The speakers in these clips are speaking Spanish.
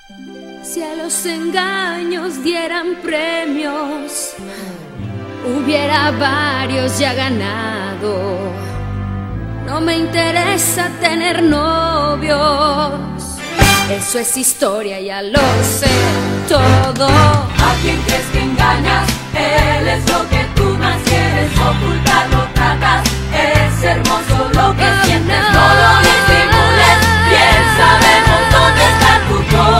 Si a los engaños dieran premios, hubiera varios ya ganado. No me interesa tener novios, eso es historia, ya lo sé todo. ¿A quién crees que engañas? Él es lo que tú más quieres, ocultarlo tratas. Es hermoso lo que sientes, no lo disimules. Bien sabemos dónde está tu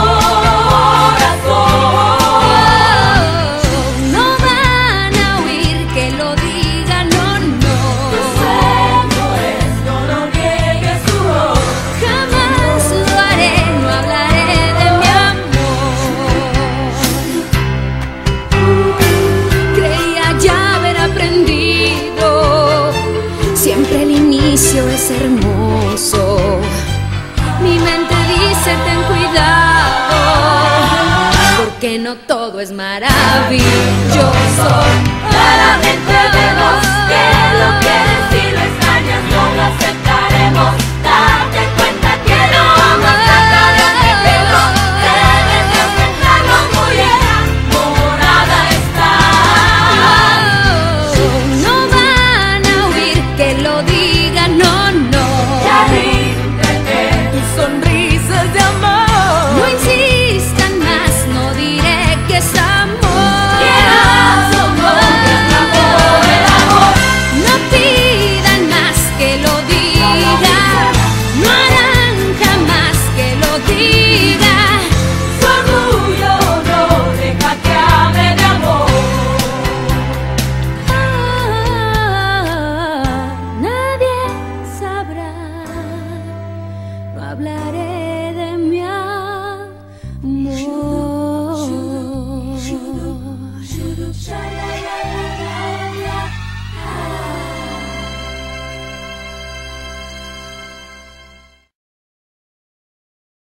corazón. No van a oír que lo diga, no, no. Tu sueño es, no lo niegues tú. Jamás lo haré, no hablaré de mi amor. Creía ya haber aprendido, siempre el inicio es hermoso. Mi mente dice ten cuidado, porque no todo es maravilloso. Claramente vemos que lo que